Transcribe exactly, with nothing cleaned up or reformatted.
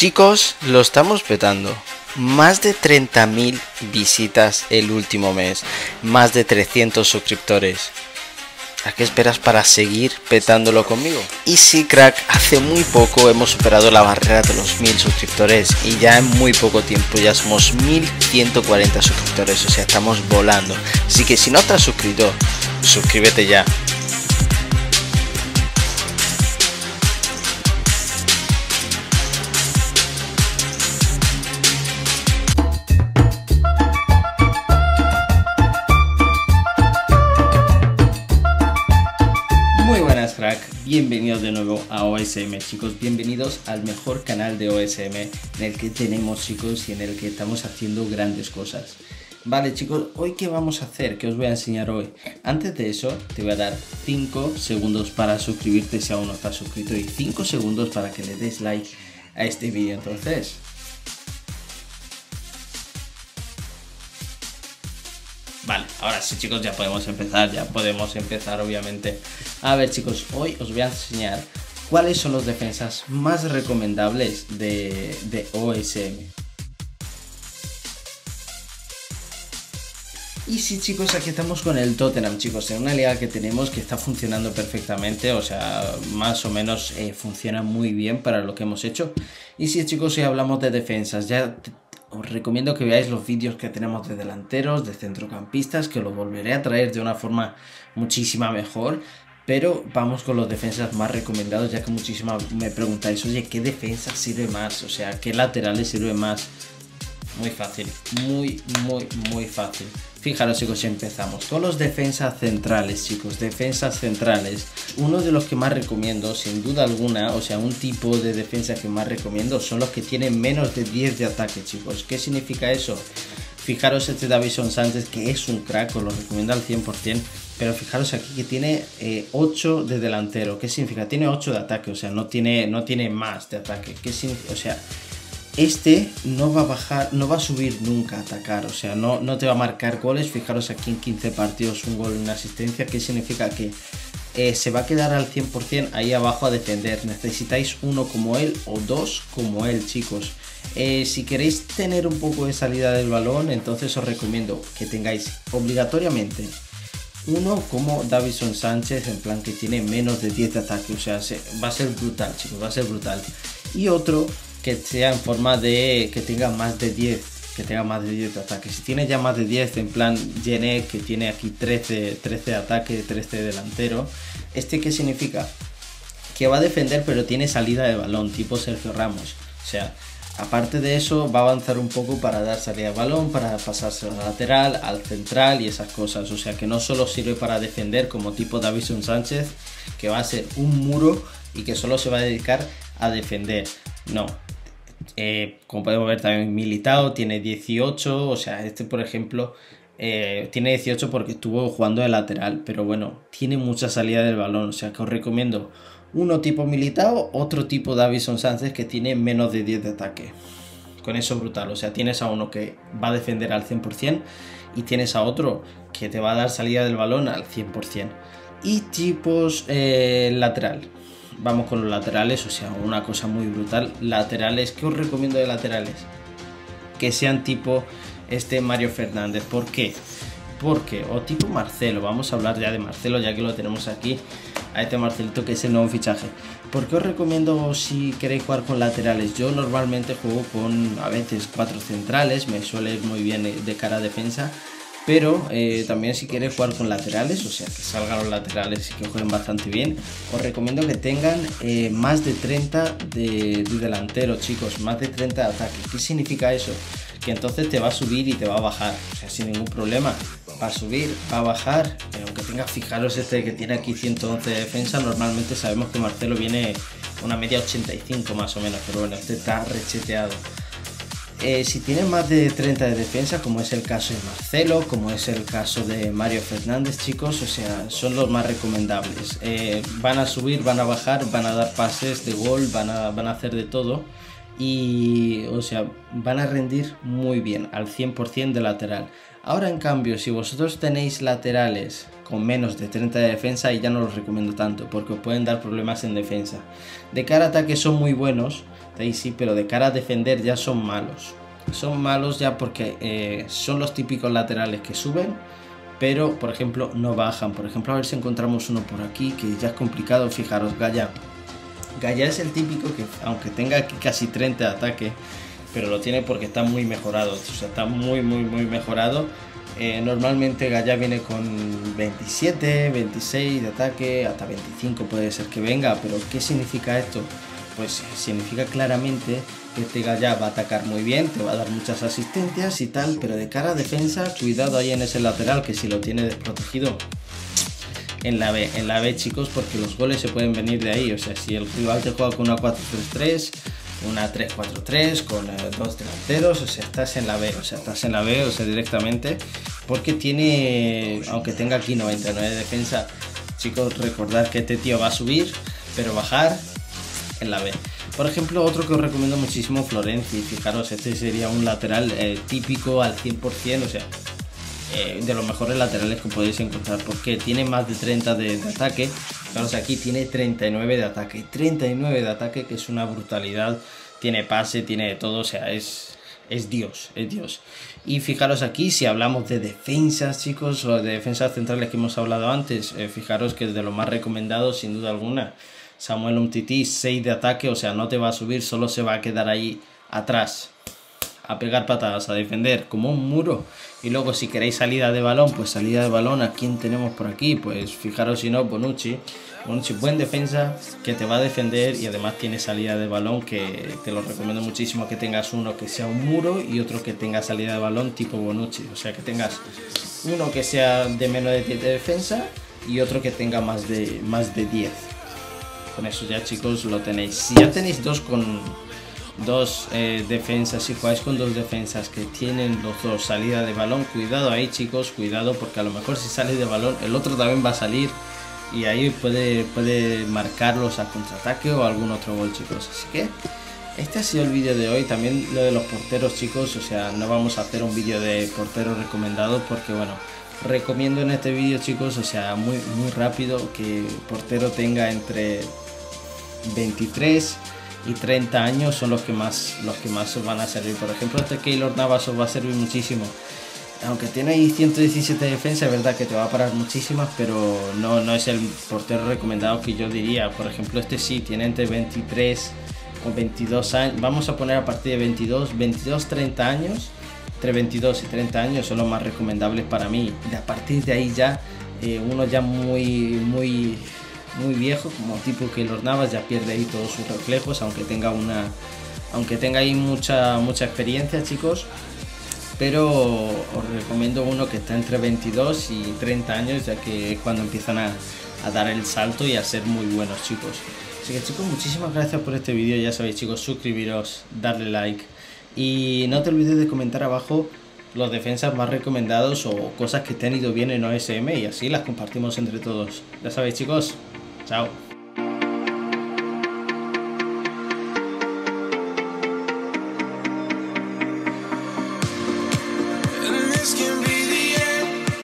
Chicos, lo estamos petando. Más de treinta mil visitas el último mes. Más de trescientos suscriptores. ¿A qué esperas para seguir petándolo conmigo? Y sí, crack, hace muy poco hemos superado la barrera de los mil suscriptores. Y ya en muy poco tiempo ya somos mil ciento cuarenta suscriptores. O sea, estamos volando. Así que si no te has suscrito, suscríbete ya. Crack, bienvenidos de nuevo a O S M, chicos, bienvenidos al mejor canal de O S M en el que tenemos, chicos, y en el que estamos haciendo grandes cosas. Vale, chicos, hoy qué vamos a hacer, qué os voy a enseñar hoy. Antes de eso te voy a dar cinco segundos para suscribirte si aún no estás suscrito y cinco segundos para que le des like a este vídeo. Entonces, vale, ahora sí, chicos, ya podemos empezar, ya podemos empezar obviamente. A ver, chicos, hoy os voy a enseñar cuáles son los defensas más recomendables de, de O S M. Y sí, chicos, aquí estamos con el Tottenham, chicos, en una liga que tenemos que está funcionando perfectamente, o sea, más o menos eh, funciona muy bien para lo que hemos hecho. Y sí, chicos, hoy hablamos de defensas, ya os recomiendo que veáis los vídeos que tenemos de delanteros, de centrocampistas, que los volveré a traer de una forma muchísima mejor. Pero vamos con los defensas más recomendados, ya que muchísimas me preguntáis, oye, ¿qué defensa sirve más? O sea, ¿qué laterales sirve más? Muy fácil, muy, muy, muy fácil. Fijaros, chicos, empezamos con los defensas centrales, chicos, defensas centrales. Uno de los que más recomiendo, sin duda alguna, o sea, un tipo de defensa que más recomiendo son los que tienen menos de diez de ataque, chicos. ¿Qué significa eso? Fijaros este Davinson Sánchez, que es un crack, os lo recomiendo al cien por cien, pero fijaros aquí que tiene eh, ocho de delantero. ¿Qué significa? Tiene ocho de ataque, o sea, no tiene, no tiene más de ataque. ¿Qué significa? O sea, este no va a bajar, no va a subir nunca a atacar, o sea, no, no te va a marcar goles. Fijaros aquí en quince partidos, un gol y una asistencia. ¿Qué significa? Que eh, se va a quedar al cien por cien ahí abajo a defender. Necesitáis uno como él o dos como él, chicos. Eh, si queréis tener un poco de salida del balón, entonces os recomiendo que tengáis obligatoriamente uno como Davinson Sánchez, en plan que tiene menos de diez de ataque, o sea, se, va a ser brutal, chicos, va a ser brutal. Y otro que sea en forma de que tenga más de diez, que tenga más de diez de ataque. Si tiene ya más de diez, en plan Gené, que tiene aquí trece, trece de ataque, trece de delantero, ¿este qué significa? Que va a defender pero tiene salida de balón, tipo Sergio Ramos, o sea, aparte de eso va a avanzar un poco para dar salida de balón, para pasarse al lateral, al central y esas cosas. O sea que no solo sirve para defender como tipo Davinson Sánchez, que va a ser un muro y que solo se va a dedicar a defender. No, eh, como podemos ver también Militao tiene dieciocho, o sea, este por ejemplo eh, tiene dieciocho porque estuvo jugando de lateral, pero bueno, tiene mucha salida del balón, o sea que os recomiendo uno tipo Militao, otro tipo Davinson Sánchez que tiene menos de diez de ataque. Con eso brutal, o sea, tienes a uno que va a defender al cien por cien y tienes a otro que te va a dar salida del balón al cien por cien. Y tipos eh, lateral. Vamos con los laterales, o sea, una cosa muy brutal. Laterales, ¿qué os recomiendo de laterales? Que sean tipo este Mario Fernández. ¿Por qué? Porque, o tipo Marcelo, vamos a hablar ya de Marcelo ya que lo tenemos aquí, a este Marcelito que es el nuevo fichaje. ¿Por qué os recomiendo si queréis jugar con laterales? Yo normalmente juego con a veces cuatro centrales, me suele ir muy bien de cara a defensa, pero eh, también si queréis jugar con laterales, o sea que salgan los laterales y que jueguen bastante bien, os recomiendo que tengan eh, más de treinta de, de delantero, chicos, más de treinta de ataque. ¿Qué significa eso? Que entonces te va a subir y te va a bajar, o sea, sin ningún problema. Va a subir, va a bajar, pero aunque tenga, fijaros este que tiene aquí ciento once de defensa, normalmente sabemos que Marcelo viene una media ochenta y cinco más o menos, pero bueno, este está recheteado. Eh, si tiene más de treinta de defensa, como es el caso de Marcelo, como es el caso de Mario Fernández, chicos, o sea, son los más recomendables. Eh, van a subir, van a bajar, van a dar pases de gol, van a, van a hacer de todo. Y, o sea, van a rendir muy bien, al cien por cien de lateral. Ahora en cambio, si vosotros tenéis laterales con menos de treinta de defensa, ahí ya no los recomiendo tanto, porque os pueden dar problemas en defensa. De cara a ataque son muy buenos, de ahí sí, pero de cara a defender ya son malos. Son malos ya porque eh, son los típicos laterales que suben, pero por ejemplo no bajan. Por ejemplo, a ver si encontramos uno por aquí, que ya es complicado. Fijaros, Gaia. Gaia es el típico que, aunque tenga aquí casi treinta de ataque, pero lo tiene porque está muy mejorado, o sea, está muy muy muy mejorado. Eh, normalmente Gaia viene con veintisiete, veintiséis de ataque, hasta veinticinco puede ser que venga, pero ¿qué significa esto? Pues significa claramente que este Gaia va a atacar muy bien, te va a dar muchas asistencias y tal, pero de cara a defensa, cuidado ahí en ese lateral, que si lo tiene desprotegido en la B, en la B chicos, porque los goles se pueden venir de ahí. O sea, si el rival te juega con una cuatro tres tres, una tres cuatro tres, con eh, dos delanteros, o sea, estás en la B, o sea, estás en la B, o sea, directamente, porque tiene, aunque tenga aquí noventa y nueve de defensa, chicos, recordad que este tío va a subir, pero bajar en la B. Por ejemplo, otro que os recomiendo muchísimo, Florenzi. Fijaros, este sería un lateral eh, típico al cien por cien, o sea, eh, de los mejores laterales que podéis encontrar, porque tiene más de treinta de, de ataque. Fijaros, aquí tiene treinta y nueve de ataque, treinta y nueve de ataque, que es una brutalidad. Tiene pase, tiene todo, o sea, es, es Dios, es Dios. Y fijaros aquí, si hablamos de defensas, chicos, o de defensas centrales que hemos hablado antes, eh, fijaros que es de los más recomendados, sin duda alguna. Samuel Umtiti, seis de ataque, o sea, no te va a subir, solo se va a quedar ahí atrás a pegar patadas, a defender como un muro. Y luego si queréis salida de balón, pues salida de balón. ¿A quién tenemos por aquí? Pues fijaros, si no, Bonucci. Bonucci, buen defensa, que te va a defender y además tiene salida de balón, que te lo recomiendo muchísimo, que tengas uno que sea un muro y otro que tenga salida de balón tipo Bonucci. O sea, que tengas uno que sea de menos de diez de defensa y otro que tenga más de, más de diez. Con eso ya, chicos, lo tenéis. Si ya tenéis dos con dos eh, defensas, si jugáis con dos defensas que tienen los dos salida de balón, cuidado ahí, chicos, cuidado, porque a lo mejor si sale de balón el otro también va a salir y ahí puede, puede marcarlos a contraataque o algún otro gol, chicos. Así que este ha sido el vídeo de hoy. También lo de los porteros, chicos, o sea, no vamos a hacer un vídeo de porteros recomendados porque, bueno, recomiendo en este vídeo, chicos, o sea, muy, muy rápido, que el portero tenga entre veintitrés y treinta años, son los que más los que más os van a servir. Por ejemplo, este Keylor Navas os va a servir muchísimo, aunque tiene ahí ciento diecisiete de defensa, es verdad que te va a parar muchísimas, pero no, no es el portero recomendado que yo diría. Por ejemplo, este sí tiene entre veintitrés o veintidós años, vamos a poner a partir de veintidós, veintidós, treinta años. Entre veintidós y treinta años son los más recomendables para mí. De a partir de ahí ya eh, uno ya muy muy muy viejo, como tipo Keylor Navas, ya pierde ahí todos sus reflejos, aunque tenga una aunque tenga ahí mucha mucha experiencia, chicos. Pero os recomiendo uno que está entre veintidós y treinta años, ya que es cuando empiezan a, a dar el salto y a ser muy buenos, chicos. Así que, chicos, muchísimas gracias por este vídeo. Ya sabéis, chicos, suscribiros, darle like y no te olvides de comentar abajo los defensas más recomendados o cosas que te han ido bien en O S M, y así las compartimos entre todos. Ya sabéis, chicos, chao.